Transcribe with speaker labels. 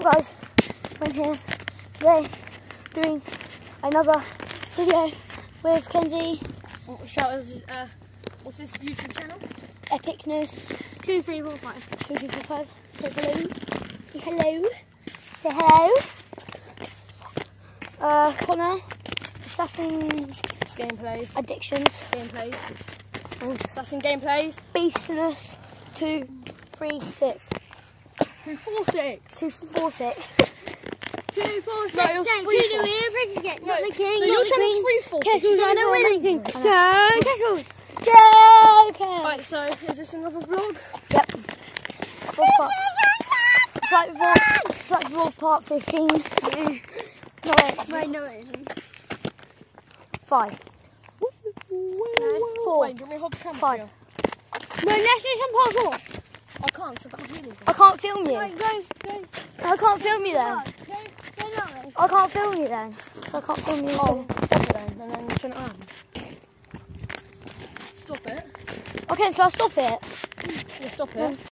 Speaker 1: up guys, I'm here today doing another video with Kenzie.
Speaker 2: Shout out, what's this YouTube channel?
Speaker 1: Epic News
Speaker 2: 2345.
Speaker 1: 2345. Say hello. Say hello. Say hello. Connor, Assassin
Speaker 2: Gameplays.
Speaker 1: Addictions.
Speaker 2: Gameplays. Assassin Gameplays.
Speaker 1: Beastness 236.
Speaker 2: 246.
Speaker 1: 246.
Speaker 2: 246.
Speaker 1: No, it was 346.
Speaker 2: No, your channel's 346.
Speaker 1: I don't win anything. Go, Cashels. Go, Cashels.
Speaker 2: Right, so is this another vlog?
Speaker 1: Yep. It's like vlog part 15. No,
Speaker 2: Wait, no it isn't.
Speaker 1: 5. 4.
Speaker 2: Wait, do you want me to hold the camera?
Speaker 1: 5.
Speaker 2: For you?
Speaker 1: No, let's do some parkour.
Speaker 2: I can't, so I can't hear this.
Speaker 1: I can't film you.
Speaker 2: Right, go.
Speaker 1: I can't film you then.
Speaker 2: Go that way.
Speaker 1: I can't film you then. So I can't film you.
Speaker 2: Oh, stop it then, and then turn it on. Stop it.
Speaker 1: Okay, so I'll stop it.
Speaker 2: Yeah, stop it.